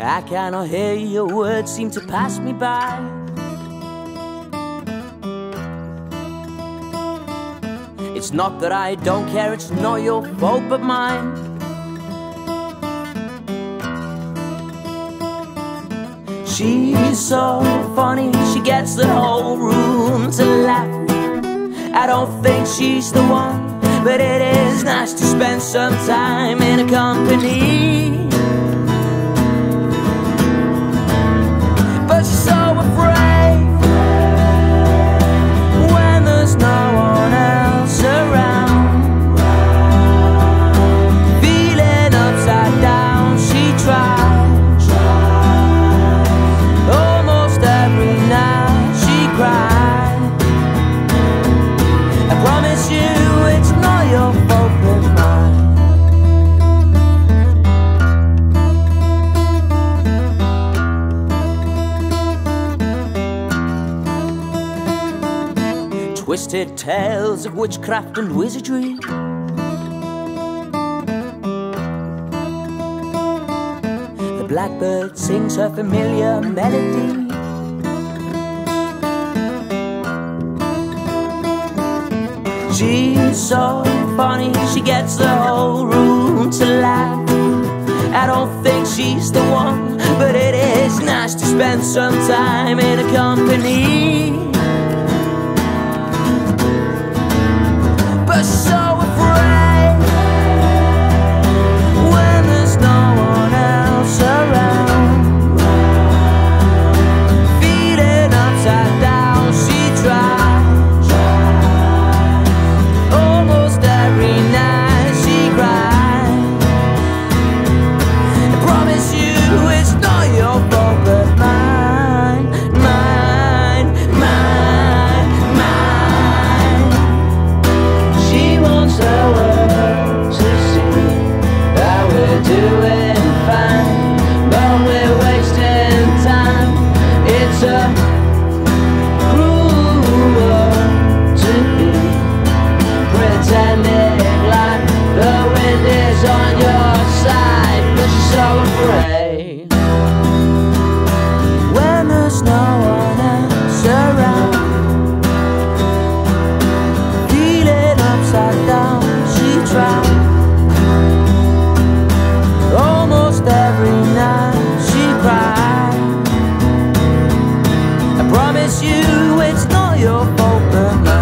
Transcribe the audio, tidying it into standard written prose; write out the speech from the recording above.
I cannot hear your words seem to pass me by. It's not that I don't care, it's not your fault but mine. She's so funny, she gets the whole room to laugh. I don't think she's the one, but it is nice to spend some time in her company. But she's so afraid when there's no one else around. Feeling upside down, she tries. Almost every night she cries. I promise you it's not your fault but mine. Twisted tales of witchcraft and wizardry. The blackbird sings her familiar melody. She's so funny, she gets the whole room to laugh. I don't think she's the one, but it is nice to spend some time in her company. But she's so afraid when there's no one else around. Feeling upside down, she tries. Almost every night she cries. I promise you it's not your fault but mine, mine, mine, mine. She wants the world to see that we're doing fine, but we're wasting time. It's a cruel world to be pretending like the wind is on your side, but you're so afraid when there's no one else around. Feeling upside down, she tries. Almost every night she cries. I promise you it's not your fault but mine.